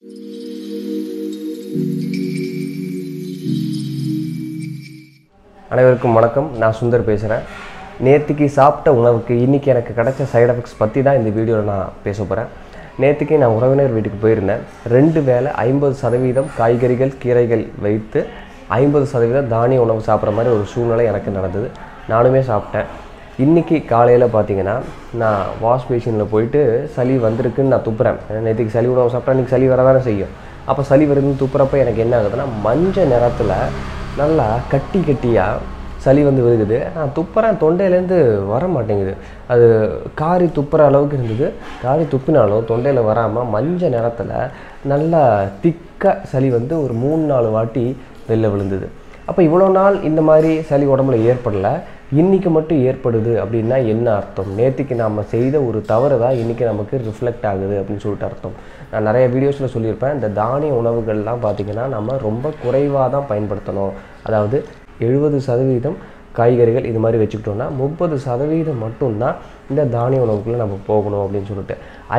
அனைவருக்கும் வணக்கம். நான் சுந்தர் பேசுகிறேன். நேற்றுக்கு சாப்பிட்ட உணவுக்கு இன்றைக்கி எனக்கு கிடைச்ச சைடு எஃபெக்ட்ஸ் பற்றி தான் இந்த வீடியோவில் நான் பேச போகிறேன். நேற்றுக்கு நான் உறவினர் வீட்டுக்கு போயிருந்தேன். 2 வேளை 50% காய்கறிகள் கீரைகள் வைத்து 50% தானிய உணவு சாப்பிட்ற மாதிரி ஒரு சூழ்நிலை எனக்கு நடந்தது. நானுமே சாப்பிட்டேன். இன்றைக்கி காலையில் பார்த்தீங்கன்னா நான் வாஷ் மிஷினில் போயிட்டு சளி வந்திருக்குன்னு நான் துப்புறேன். நேற்றுக்கு சளி உணவு சாப்பிட்டா இன்றைக்கி சளி வரதானே செய்யும். அப்போ சளி வருதுன்னு துப்புறப்ப எனக்கு என்ன ஆகுதுன்னா மஞ்சள் நிறத்தில் நல்லா கட்டியாக சளி வந்து விழுகுது. நான் துப்புறேன், தொண்டையிலேருந்து வர மாட்டேங்குது. அது காரி துப்புற அளவுக்கு இருந்தது. காரி துப்பினாலும் தொண்டையில் வராமல் மஞ்சள் நிறத்தில் நல்லா திக்காக சளி வந்து ஒரு 3-4 வாட்டி வெளில விழுந்தது. அப்போ இவ்வளோ நாள் இந்த மாதிரி சளி உடம்புல ஏற்படலை, இன்றைக்கி மட்டும் ஏற்படுது அப்படின்னா என்ன அர்த்தம்? நேற்றுக்கு நாம் செய்த ஒரு தவறு தான் இன்றைக்கி நமக்கு ரிஃப்ளெக்ட் ஆகுது அப்படின்னு சொல்லிட்டு அர்த்தம். நான் நிறைய வீடியோஸில் சொல்லியிருப்பேன், இந்த தானிய உணவுகள்லாம் பார்த்திங்கன்னா நம்ம ரொம்ப குறைவாக தான் பயன்படுத்தணும். அதாவது 70% காய்கறிகள் இது மாதிரி வச்சுக்கிட்டோன்னா 30% மட்டும்தான் இந்த தானிய உணவுக்குள்ளே நம்ம போகணும் அப்படின்னு சொல்லிட்டு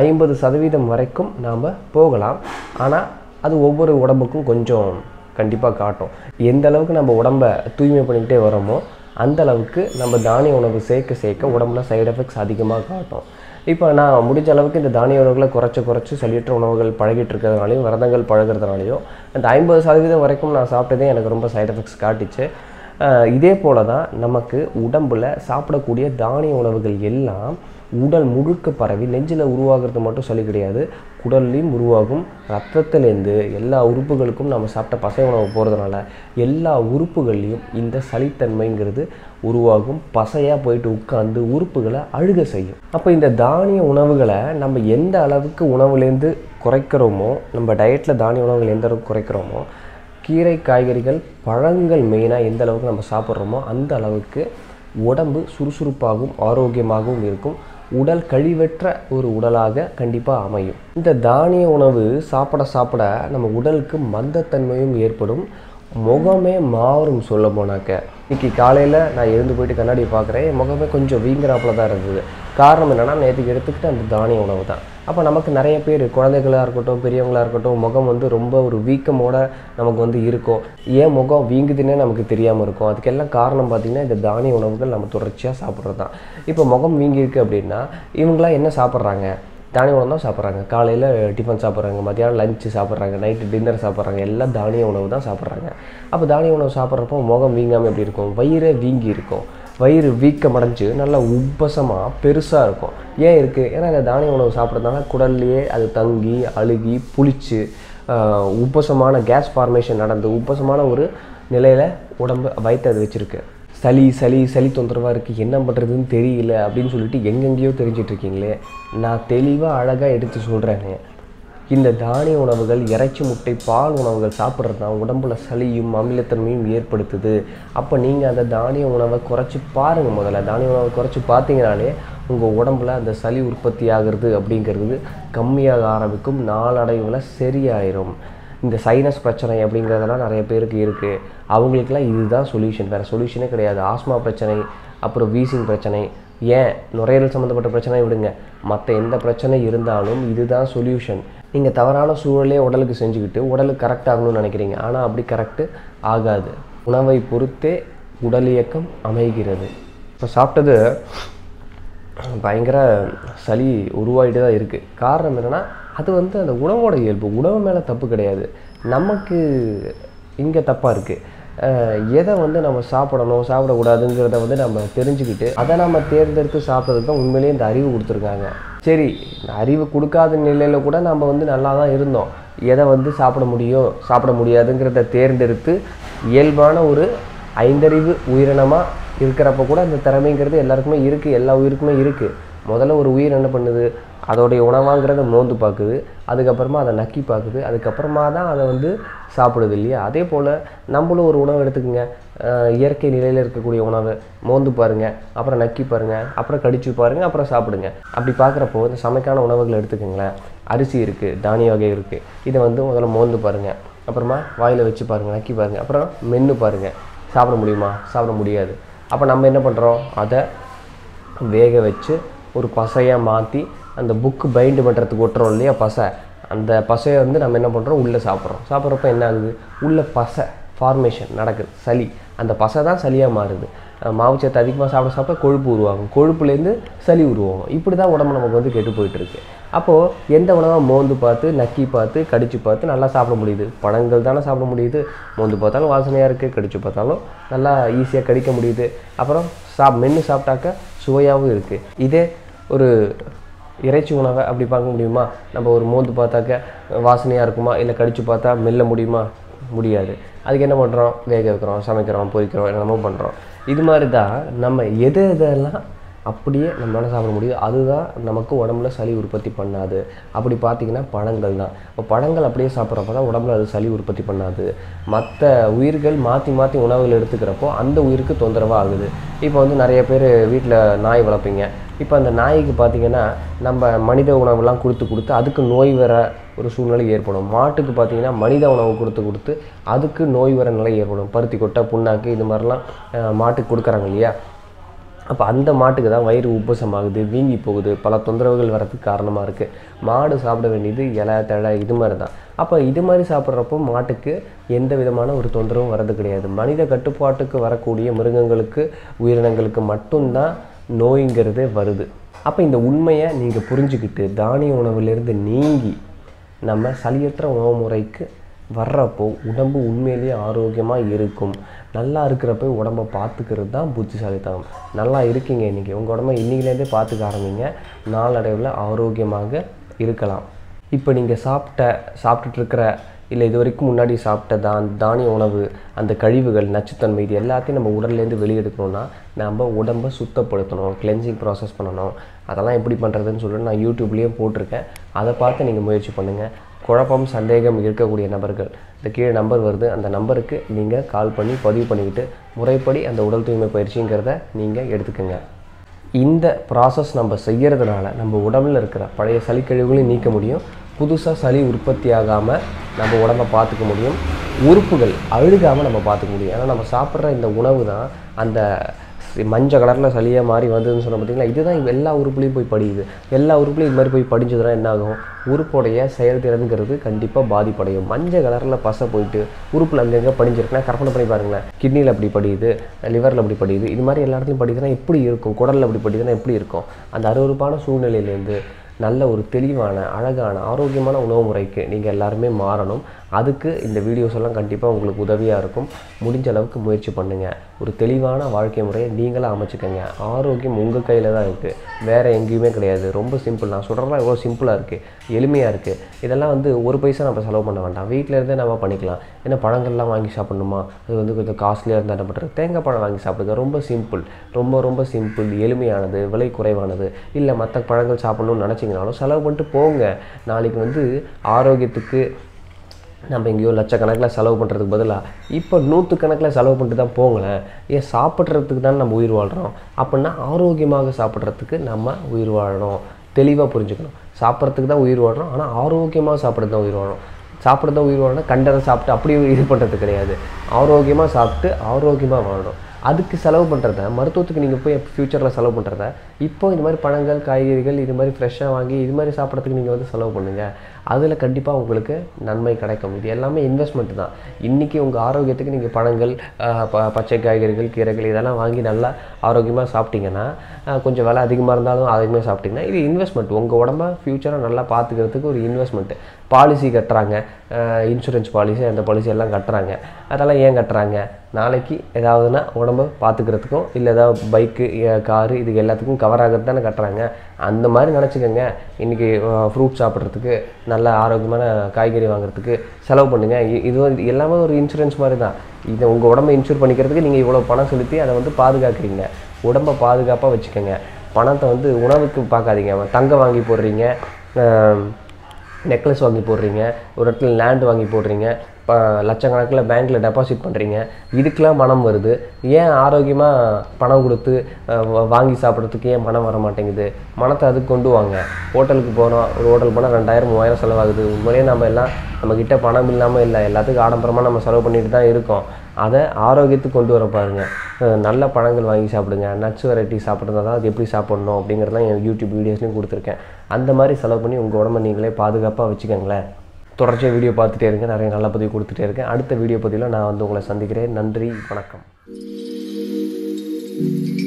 50% வரைக்கும் நாம் போகலாம். ஆனால் அது ஒவ்வொரு உடம்புக்கும் கொஞ்சம் கண்டிப்பாக காட்டும். எந்த அளவுக்கு நம்ம உடம்பை தூய்மை பண்ணிக்கிட்டே வரோமோ அந்த அளவுக்கு நம்ம தானிய உணவு சேர்க்க உடம்புல சைடு எஃபெக்ட்ஸ் அதிகமாக காட்டும். இப்போ நான் முடிஞ்ச அளவுக்கு இந்த தானிய உணவுகளை குறைச்சி சளியற்ற உணவுகள் பழகிட்டு இருக்கிறதுனாலையும் விரதங்கள் பழகிறதுனாலையும் அந்த 50% வரைக்கும் நான் சாப்பிட்டதே எனக்கு ரொம்ப சைடு எஃபெக்ட்ஸ் காட்டிச்சு. இதே போல் தான் நமக்கு உடம்பில் சாப்பிடக்கூடிய தானிய உணவுகள் எல்லாம் உடல் முழுக்க பரவி நெஞ்சில் உருவாகிறது மட்டும் சளி கிடையாது, குடல்லையும் உருவாகும். ரத்தத்துலேருந்து எல்லா உறுப்புகளுக்கும் நம்ம சாப்பிட்ட பசை உணவு போகிறதுனால எல்லா உறுப்புகள்லேயும் இந்த சளித்தன்மைங்கிறது உருவாகும். பசையாக போயிட்டு உட்காந்து உறுப்புகளை அழுக செய்யும். அப்போ இந்த தானிய உணவுகளை நம்ம எந்த அளவுக்கு உணவுலேருந்து குறைக்கிறோமோ, நம்ம டயட்டில் தானிய உணவுகள் எந்த அளவுக்கு குறைக்கிறோமோ, கீரை காய்கறிகள் பழங்கள் மெயினாக எந்த அளவுக்கு நம்ம சாப்பிட்றோமோ அந்த அளவுக்கு உடம்பு சுறுசுறுப்பாகவும் ஆரோக்கியமாகவும் இருக்கும். உடல் கழிவற்ற ஒரு உடலாக கண்டிப்பாக அமையும். இந்த தானிய உணவு சாப்பிட நம்ம உடலுக்கு மந்தத்தன்மையும் ஏற்படும், முகமே மாறும். சொல்ல போனாக்க இன்றைக்கி காலையில் நான் எழுந்து போயிட்டு கண்ணாடி பார்க்குறேன், முகமே கொஞ்சம் வீங்குறாப்பில் தான் இருந்தது. காரணம் என்னென்னா நேற்றுக்கு எடுத்துக்கிட்டு அந்த தானிய உணவு தான். அப்போ நமக்கு நிறைய பேர் குழந்தைகளாக இருக்கட்டும் பெரியவங்களாக இருக்கட்டும் முகம் வந்து ரொம்ப ஒரு வீக்கமோடு நமக்கு வந்து இருக்கும். ஏன் முகம் வீங்குதுன்னே நமக்கு தெரியாமல் இருக்கும். அதுக்கெல்லாம் காரணம் பார்த்திங்கன்னா இந்த தானிய உணவுகள் நம்ம தொடர்ச்சியாக சாப்பிட்றது தான். இப்போ முகம் வீங்கியிருக்கு அப்படின்னா இவங்களாம் என்ன சாப்பிட்றாங்க? தானிய உணவு தான் சாப்பிட்றாங்க. காலையில் டிஃபன் சாப்பிட்றாங்க, மத்தியானம் லஞ்சு சாப்பிட்றாங்க, நைட்டு டின்னர் சாப்பிட்றாங்க, எல்லாம் தானிய உணவு தான் சாப்பிட்றாங்க. அப்போ தானிய உணவு சாப்பிட்றப்போ முகம் வீங்காமல் எப்படி இருக்கும்? வயிறே வீங்கி இருக்கும். வயிறு வீக்கமடைஞ்சு நல்லா உப்பசமாக பெருசாக இருக்கும். ஏன் இருக்குது? ஏன்னா இந்த தானிய உணவு சாப்பிட்றதுனால குடல்லையே அது தங்கி அழுகி புளிச்சு உப்பசமான கேஸ் ஃபார்மேஷன் நடந்து உப்பசமான ஒரு நிலையில் உடம்பு வயிற்று அது வச்சுருக்கு. சளி தொந்தரவாக இருக்குது, என்ன பண்ணுறதுன்னு தெரியல அப்படின்னு சொல்லிட்டு எங்கெங்கேயோ தெரிஞ்சிட்ருக்கீங்களே, நான் தெளிவாக அழகாக எடுத்து சொல்கிறேன்னு. இந்த தானிய உணவுகள் இறைச்சி முட்டை பால் உணவுகள் சாப்பிட்றது தான் உடம்புல சளியும் அமிலத்தன்மையும் ஏற்படுத்துது. அப்போ நீங்கள் அந்த தானிய உணவை குறைச்சி பாருங்கள். முதல்ல தானிய உணவை குறைச்சி பார்த்தீங்கனாலே உங்கள் உடம்புல அந்த சளி உற்பத்தி ஆகிறது அப்படிங்கிறது கம்மியாக ஆரம்பிக்கும், நாளடைவில் சரியாயிரும். இந்த சைனஸ் பிரச்சனை அப்படிங்கிறதெல்லாம் நிறைய பேருக்கு இருக்குது. அவங்களுக்கெல்லாம் இதுதான் சொல்யூஷன், வேறு சொல்யூஷனே கிடையாது. ஆஸ்மா பிரச்சனை, அப்புறம் வீசிங் பிரச்சனை, ஏன் நுரையீரல் சம்மந்தப்பட்ட பிரச்சனை விடுங்க, மற்ற எந்த பிரச்சனை இருந்தாலும் இதுதான் சொல்யூஷன். நீங்கள் தவறான சூழலே உடலுக்கு செஞ்சுக்கிட்டு உடலுக்கு கரெக்ட் ஆகணும்னு நினைக்கிறீங்க, ஆனால் அப்படி கரெக்டு ஆகாது. உணவை பொறுத்தே உடல் இயக்கம் அமைகிறது. இப்போ சாப்பிட்டது பயங்கர சளி உருவாகிட்டு தான் இருக்குது. காரணம் என்னென்னா அது வந்து அந்த உணவோட இயல்பு. உணவு மேலே தப்பு கிடையாது, நமக்கு இங்கே தப்பாக இருக்குது. எதை வந்து நம்ம சாப்பிடணும் சாப்பிடக்கூடாதுங்கிறத வந்து நம்ம தெரிஞ்சுக்கிட்டு அதை நம்ம தேர்ந்தெடுத்து சாப்பிட்றதுக்கு தான் உண்மையிலேயே இந்த அறிவு கொடுத்துருக்காங்க. சரி, இந்த அறிவு கொடுக்காத நிலையில் கூட நம்ம வந்து நல்லா தான் இருந்தோம். எதை வந்து சாப்பிட முடியும் சாப்பிட முடியாதுங்கிறத தேர்ந்தெடுத்து இயல்பான ஒரு 5 அறிவு உயிரினமாக இருக்கிறப்ப கூட அந்த திறமைங்கிறது எல்லாருக்குமே இருக்குது, எல்லா உயிருக்குமே இருக்குது. முதல்ல ஒரு உயிர் என்ன பண்ணுது? அதோடைய உணவாங்கிறத மோந்து பார்க்குது, அதுக்கப்புறமா அதை நக்கி பார்க்குது, அதுக்கப்புறமா தான் அதை வந்து சாப்பிடுது இல்லையா? அதே போல் நம்மளும் ஒரு உணவு எடுத்துக்கோங்க, இயற்கை நிலையில் இருக்கக்கூடிய உணவை மோந்து பாருங்கள், அப்புறம் நக்கி பாருங்கள், அப்புறம் கடிச்சு பாருங்கள், அப்புறம் சாப்பிடுங்க. அப்படி பார்க்குறப்போ இந்த சமைக்கான உணவுகளை எடுத்துக்கோங்களேன். அரிசி இருக்குது, தானிய வகை இருக்குது, இதை வந்து முதல்ல மோந்து பாருங்கள், அப்புறமா வாயில் வச்சு பாருங்கள், நக்கி பாருங்கள், அப்புறம் மென்று பாருங்கள். சாப்பிட முடியுமா? சாப்பிட முடியாது. அப்போ நம்ம என்ன பண்ணுறோம்? அதை வேக வச்சு ஒரு பசையாக மாற்றி அந்த புக்கு பைண்டு பண்ணுறதுக்கு ஒட்டுறோம் இல்லையா பசை, அந்த பசையை வந்து நம்ம என்ன பண்ணுறோம், உள்ளே சாப்பிட்றப்ப என்ன ஆகுது, உள்ள பசை ஃபார்மேஷன் நடக்குது, சளி. அந்த பசை தான் சளியாக மாறுது. மாவுச்சத்து அதிகமாக சாப்பிட கொழுப்பு உருவாகும், கொழுப்புலேருந்து சளி உருவாகும். இப்படி தான் உடம்பு நமக்கு வந்து கெட்டு போயிட்டுருக்கு. அப்போது எந்த உணவாக மோந்து பார்த்து, நக்கி பார்த்து, கடித்து பார்த்து நல்லா சாப்பிட முடியுது? பழங்கள் தானே சாப்பிட முடியுது. மோந்து பார்த்தாலும் வாசனையாக இருக்குது, கடித்து பார்த்தாலும் நல்லா ஈஸியாக கடிக்க முடியுது. அப்புறம் மென்று சாப்பிட்டாக்க சுவையாகவும் இருக்குது. இதே ஒரு இறைச்சி உணவை அப்படி பார்க்க முடியுமா? நம்ம ஒரு மோந்து பார்த்தாக்க வாசனையாக இருக்குமா, இல்லை கடித்து பார்த்தா மெல்ல முடியுமா? முடியாது. அதுக்கு என்ன பண்ணுறோம், வேக வைக்கிறோம், சமைக்கிறோம், பொரிக்கிறோம், என்னென்னமோ பண்ணுறோம். இது மாதிரி தான் நம்ம எதெல்லாம் அப்படியே நம்மளால் சாப்பிட முடியும், அதுதான் நமக்கு உடம்புல சளி உற்பத்தி பண்ணாது. அப்படி பார்த்திங்கன்னா பழங்கள் தான். இப்போ பழங்கள் அப்படியே சாப்பிட்றப்ப தான் உடம்புல அது சளி உற்பத்தி பண்ணாது. மற்ற உயிர்கள் மாற்றி மாற்றி உணவுகள் எடுத்துக்கிறப்போ அந்த உயிருக்கு தொந்தரவாக ஆகுது. இப்போ வந்து நிறைய பேர் வீட்டில் நாய் வளர்ப்பீங்க. இப்போ அந்த நாய்க்கு பார்த்திங்கன்னா நம்ம மனித உணவுலாம் கொடுத்து அதுக்கு நோய் வர ஒரு சூழ்நிலை ஏற்படும். மாட்டுக்கு பார்த்திங்கன்னா மனித உணவு கொடுத்து அதுக்கு நோய் வர நிலை ஏற்படும். பருத்தி கொட்டை, புண்ணாக்கு, இது மாதிரிலாம் மாட்டுக்கு கொடுக்குறாங்க இல்லையா? அப்போ அந்த மாட்டுக்கு தான் வயிறு உப்புசமாகுது, வீங்கி போகுது, பல தொந்தரவுகள் வரதுக்கு காரணமாக இருக்குது. மாடு சாப்பிட வேண்டியது இலை, தழை, இது மாதிரி தான். அப்போ இது மாதிரி சாப்பிட்றப்போ மாட்டுக்கு எந்த விதமான ஒரு தொந்தரவும் வர்றது கிடையாது. மனித கட்டுப்பாட்டுக்கு வரக்கூடிய மிருகங்களுக்கு, உயிரினங்களுக்கு மட்டும்தான் நோய்ங்கிறது வருது. அப்போ இந்த உண்மையை நீங்கள் புரிஞ்சுக்கிட்டு தானிய உணவுலேருந்து நீங்கி நம்ம சளியற்ற உணவு முறைக்கு வர்றப்போ உடம்பு உண்மையிலேயே ஆரோக்கியமாக இருக்கும். நல்லா இருக்கிறப்ப உடம்பை பார்த்துக்கிறது தான் புத்திசாலித்தனம். நல்லா இருக்கீங்க இன்றைக்கி, உங்கள் உடம்பை இன்றைக்கிலேருந்தே பார்த்துக்க ஆரம்பிங்க. நாளடைவில் ஆரோக்கியமாக இருக்கலாம். இப்போ நீங்கள் சாப்பிட்டுட்ருக்கிற இல்லை இது வரைக்கும் முன்னாடி சாப்பிட்ட தானிய உணவு, அந்த கழிவுகள், நச்சுத்தன்மை, இது எல்லாத்தையும் நம்ம உடல்லேருந்து வெளியெடுக்கணும்னா நம்ம உடம்பை சுத்தப்படுத்தணும், கிளென்சிங் ப்ராசஸ் பண்ணணும். அதெல்லாம் எப்படி பண்ணுறதுன்னு சொல்லிட்டு நான் யூடியூப்லேயும் போட்டிருக்கேன். அதை பார்த்து நீங்கள் முயற்சி பண்ணுங்கள். குழப்பம், சந்தேகம் இருக்கக்கூடிய நபர்கள் இந்த கீழே நம்பர் வருது, அந்த நம்பருக்கு நீங்கள் கால் பண்ணி பதிவு பண்ணிக்கிட்டு முறைப்படி அந்த உடல் தூய்மை பயிற்சிங்கிறத நீங்கள் எடுத்துக்கோங்க. இந்த ப்ராசஸ் நம்ம செய்கிறதுனால நம்ம உடம்பில் இருக்கிற பழைய சளிக்கழிவுகளையும் நீக்க முடியும். புதுசாக சளி உற்பத்தி ஆகாமல் நம்ம உடம்பை பார்த்துக்க முடியும். உறுப்புகள் அழுகாமல் நம்ம பார்த்துக்க முடியும். ஏன்னா நம்ம சாப்பிட்ற இந்த உணவு தான் அந்த மஞ்சள் கலரில் சளியாக மாறி வந்ததுன்னு சொன்ன பார்த்திங்களா, இதுதான் எல்லா உறுப்புலையும் போய் படியுது. எல்லா உறுப்புலையும் இது மாதிரி போய் படிஞ்சதுன்னா என்ன ஆகும், உறுப்புடைய செயல்திறனுங்கிறது கண்டிப்பாக பாதிப்படையும். மஞ்சள் கலரில் பசை போயிட்டு உறுப்பில் அங்கங்கே படிஞ்சிருக்குன்னா கற்பனை பண்ணி பாருங்களேன். கிட்னியில் அப்படி படியுது, லிவரில் அப்படி படியுது, இது மாதிரி எல்லா இடத்துலையும் படிக்குதுன்னா எப்படி இருக்கும், குடலில் அப்படி படிக்குதுன்னா எப்படி இருக்கும்? அந்த அருவருப்பான சூழ்நிலையிலேருந்து நல்ல ஒரு தெளிவான, அழகான, ஆரோக்கியமான உணவு முறைக்கு நீங்கள் எல்லாருமே மாறணும். அதுக்கு இந்த வீடியோஸ் எல்லாம் கண்டிப்பாக உங்களுக்கு உதவியாக இருக்கும். முடிஞ்ச அளவுக்கு முயற்சி பண்ணுங்கள். ஒரு தெளிவான வாழ்க்கை முறையை நீங்களாக அமைச்சுக்கோங்க. ஆரோக்கியம் உங்கள் கையில் தான் இருக்குது, வேறு எங்கேயுமே கிடையாது. ரொம்ப சிம்பிள். நான் சொல்கிறதெல்லாம் எவ்வளோ சிம்பிளாக இருக்குது, எளிமையாக இருக்குது. இதெல்லாம் வந்து ஒரு பைசா நம்ம செலவு பண்ண வேண்டாம், வீட்டில் இருந்தே நம்ம பண்ணிக்கலாம். ஏன்னா பழங்கள்லாம் வாங்கி சாப்பிடணுமா, அது வந்து கொஞ்சம் காஸ்ட்லியாக இருந்தால் என்ன பண்ணுறது, தேங்காய் பழம் வாங்கி சாப்பிடுங்க. ரொம்ப சிம்பிள், ரொம்ப சிம்பிள், எளிமையானது, விலை குறைவானது. இல்லை மற்ற பழங்கள் சாப்பிட்ணுன்னு நினச்சிங்கனாலும் செலவு பண்ணிட்டு போங்க. நாளைக்கு வந்து ஆரோக்கியத்துக்கு நம்ம எங்கேயோ லட்சக்கணக்கில் செலவு பண்ணுறதுக்கு பதிலாக இப்போ 100 கணக்கில் செலவு பண்ணிட்டு தான் போங்களேன். ஏன் சாப்பிட்றதுக்கு தான் நம்ம உயிர் வாழ்கிறோம். அப்படின்னா ஆரோக்கியமாக சாப்பிட்றதுக்கு நம்ம உயிர் வாழணும். தெளிவாக புரிஞ்சுக்கணும். சாப்பிட்றதுக்கு தான் உயிர் வாழ்கிறோம், ஆனால் ஆரோக்கியமாக சாப்பிட்றது தான் உயிர் வாழணும். சாப்பிட்றது தான் உயிர் வாழணும், கண்டதை சாப்பிட்டு அப்படியே இது பண்ணுறது கிடையாது. ஆரோக்கியமாக சாப்பிட்டு ஆரோக்கியமாக வாழணும். அதுக்கு செலவு பண்ணுறத, மருத்துவத்துக்கு நீங்கள் போய் ஃப்யூச்சரில் செலவு பண்ணுறத இப்போ இது மாதிரி பழங்கள், காய்கறிகள் இது மாதிரி ஃப்ரெஷ்ஷாக வாங்கி இது மாதிரி சாப்பிட்றதுக்கு நீங்கள் வந்து செலவு பண்ணுங்கள். அதில் கண்டிப்பாக உங்களுக்கு நன்மை கிடைக்கும். இது எல்லாமே இன்வெஸ்ட்மெண்ட் தான். இன்றைக்கி உங்கள் ஆரோக்கியத்துக்கு நீங்கள் பழங்கள், பச்சை காய்கறிகள், கீரைகள் இதெல்லாம் வாங்கி நல்லா ஆரோக்கியமாக சாப்பிட்டீங்கன்னா, கொஞ்சம் விலை அதிகமாக இருந்தாலும் அதிகமாக சாப்பிட்டிங்கன்னா இது இன்வெஸ்ட்மெண்ட். உங்கள் உடம்பை ஃப்யூச்சரை நல்லா பார்த்துக்கிறதுக்கு ஒரு இன்வெஸ்ட்மெண்ட்டு. பாலிசி கட்டுறாங்க, இன்சூரன்ஸ் பாலிசி, அந்த பாலிசி எல்லாம் கட்டுறாங்க. அதெல்லாம் ஏன் கட்டுறாங்க? நாளைக்கு ஏதாவதுன்னா உடம்பை பார்த்துக்கிறதுக்கும், இல்லை ஏதாவது பைக்கு, காரு, இதுக்கு எல்லாத்துக்கும் கவர் ஆகிறது தானே கட்டுறாங்க. அந்த மாதிரி நினச்சிக்கோங்க. இன்றைக்கி ஃப்ரூட் சாப்பிட்றதுக்கு, நல்ல ஆரோக்கியமான காய்கறி வாங்குறதுக்கு செலவு பண்ணுங்கள். இது வந்து எல்லாமே ஒரு இன்சூரன்ஸ் மாதிரி தான். இதை உங்கள் உடம்பை இன்சூர் பண்ணிக்கிறதுக்கு நீங்கள் இவ்வளோ பணம் செலுத்தி அதை வந்து பாதுகாக்கிறீங்க. உடம்பை பாதுகாப்பாக வச்சுக்கோங்க. பணத்தை வந்து உணவுக்கு பார்க்காதீங்க. தங்கம் வாங்கி போடுறீங்க, நெக்லஸ் வாங்கி போடுறீங்க, ஒரு இடத்துல லேண்ட் வாங்கி போடுறீங்க, லட்சக்கணக்கில் பேங்க்கில் டெபாசிட் பண்ணுறீங்க. இதுக்கெலாம் மனம் வருது. ஏன் ஆரோக்கியமாக பணம் கொடுத்து வாங்கி சாப்பிட்றதுக்கு ஏன் மனம் வர மாட்டேங்குது? மனத்தை அதுக்கு கொண்டு வாங்க. ஹோட்டலுக்கு போகிறோம், ஒரு ஹோட்டல் போனால் 2000 3000 செலவாகுது. உண்மையிலேயே நம்ம எல்லாம் நம்மக்கிட்ட பணம் இல்லாமல் இல்லை, எல்லாத்துக்கும் ஆடம்பரமாக நம்ம செலவு பண்ணிட்டு தான் இருக்கோம். அதை ஆரோக்கியத்துக்கு கொண்டு வர பாருங்கள். நல்ல பழங்கள் வாங்கி சாப்பிடுங்க. நட்ஸ் வெரைட்டி சாப்பிட்றதா தான் அது எப்படி சாப்பிட்ணும் அப்படிங்கிறதெல்லாம் என் யூடியூப் வீடியோஸ்லையும் கொடுத்துருக்கேன். அந்த மாதிரி செலவு பண்ணி உங்கள் உடம்பை நீங்களே பாதுகாப்பாக வச்சுக்கோங்களேன். தொடர்ச்சியாக வீடியோ பார்த்துட்டே இருங்க, நிறைய நல்ல பதிவு கொடுத்துட்டே இருக்கேன். அடுத்த வீடியோ பதிவில் நான் வந்து உங்களை சந்திக்கிறேன். நன்றி, வணக்கம்.